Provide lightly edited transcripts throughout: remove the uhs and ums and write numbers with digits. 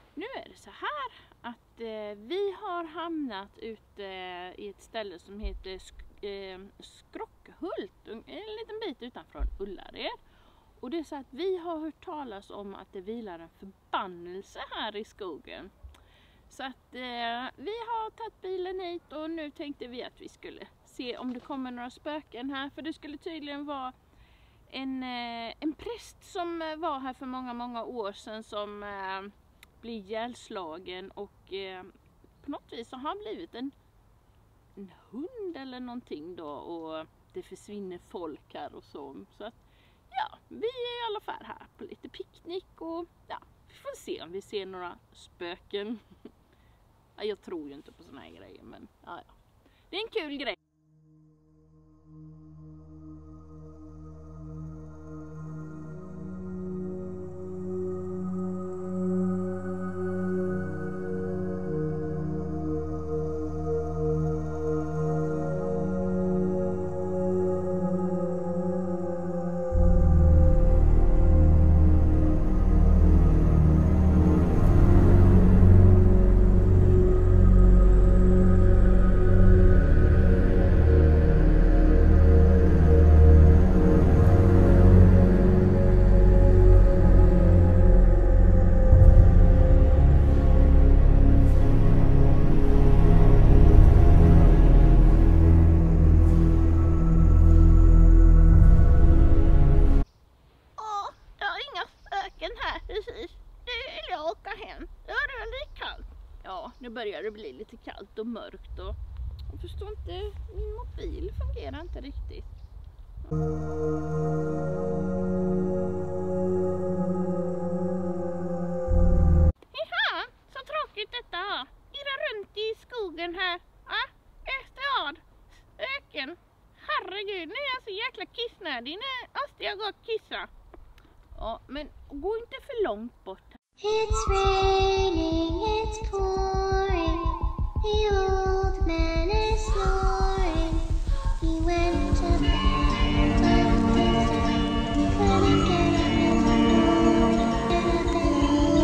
Nu är det så här att vi har hamnat ute i ett ställe som heter Skrockhult, en liten bit utanför Ullared. Och det är så att vi har hört talas om att det vilar en förbannelse här i skogen. Så att vi har tagit bilen hit och nu tänkte vi att vi skulle se om det kommer några spöken här. För det skulle tydligen vara en präst som var här för många år sedan som blir ihjälslagen och på något vis så har han blivit en hund eller någonting då och det försvinner folk här och så. Så att ja, vi är i alla fall här på lite picknick och ja, vi får se om vi ser några spöken. Ja, jag tror ju inte på såna här grejer men ja. Det är en kul grej. Ja, nu börjar det bli lite kallt och mörkt och jag förstår inte, min mobil fungerar inte riktigt. Jaha, så tråkigt detta. Irra runt i skogen här. Ja, östad, öken. Herregud, nu är jag så jäkla kissnödig. Nu måste jag gå och kissa. Ja, men gå inte för långt bort. It's raining, it's pouring, the old man is snoring, he went to bed, tucked his head, couldn't get up in the morning, get up in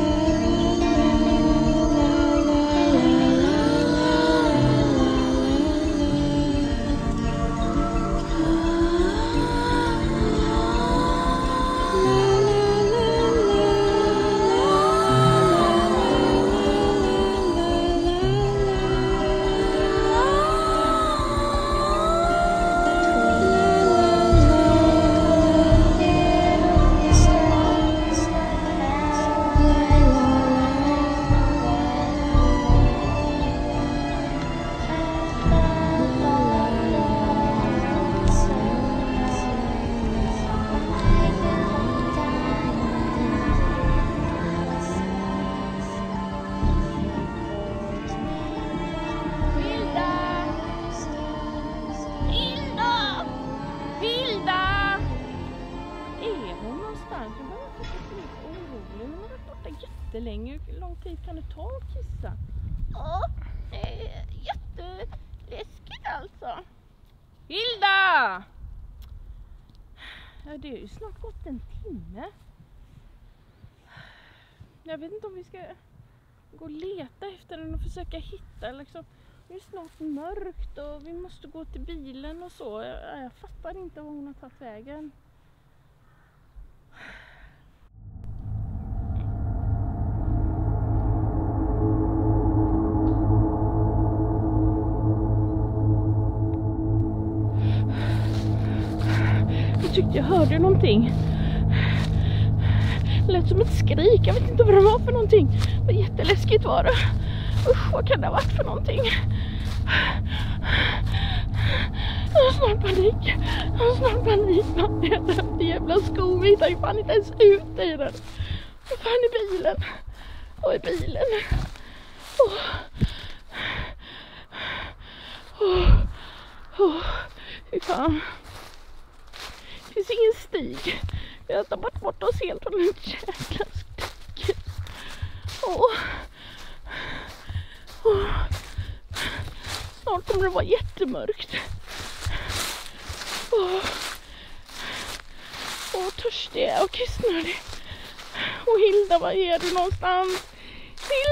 länge. Hur lång tid kan det ta att kissa? Ja, det är jätteläskigt alltså. Hilda! Ja, det är ju snart gått en timme. Jag vet inte om vi ska gå och leta efter den och försöka hitta liksom. Det är snart mörkt och vi måste gå till bilen och så. Jag fattar inte var hon har tagit vägen. Jag tyckte jag hörde någonting. Det lät som ett skrik. Jag vet inte vad det var för någonting. Det var jätteläskigt var det. Usch, vad kan det ha varit för någonting? Jag har snart panik. Jag har snart panik. Det jävla skon. Vi hittar ju fan inte ens ut i den. Vad fan är bilen? Vad är bilen? Hur fan? Det finns ingen stig. Jag har tappat bort oss helt från den jäkla stigen. Snart kommer det vara jättemörkt. Törstig och kissnödig. Och Hilda, var är du någonstans?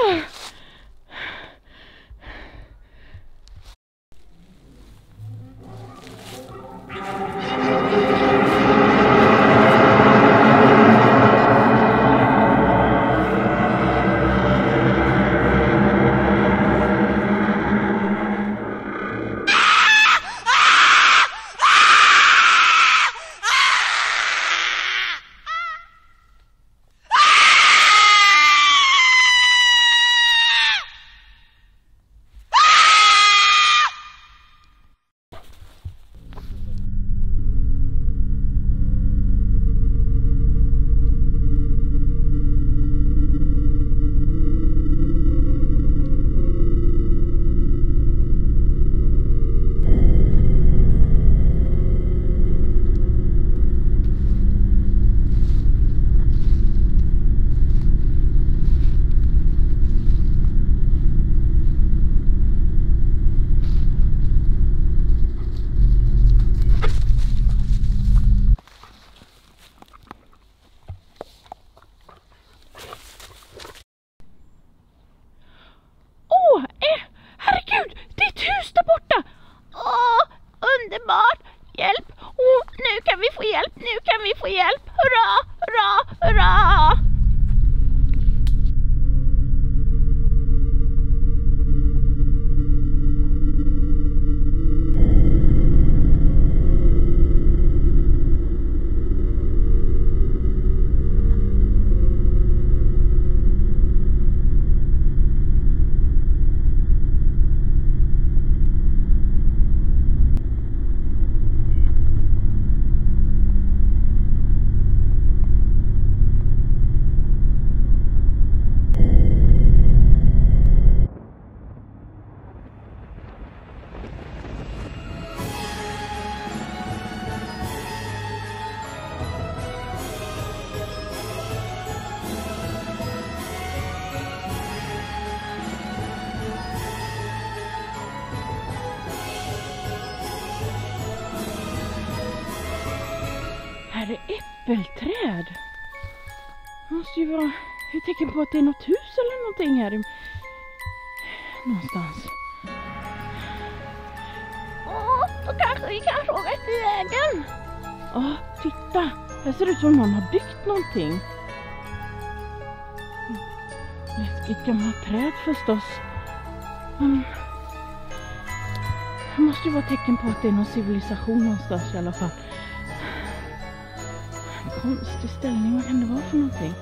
Herregud, ditt hus där borta! Åh, underbart! Hjälp! Nu kan vi få hjälp! Nu kan vi få hjälp! Hurra, hurra, hurra! Här är äppelträd. Det måste ju vara ett tecken på att det är något hus eller någonting här någonstans. Då kanske vi kan fråga efter vägen. Titta. Här ser det ut som någon har byggt någonting. Läskigt gammalt träd förstås. Det måste ju vara tecken på att det är någon civilisation någonstans i alla fall. Konstig ställning, vad kan det vara för någonting?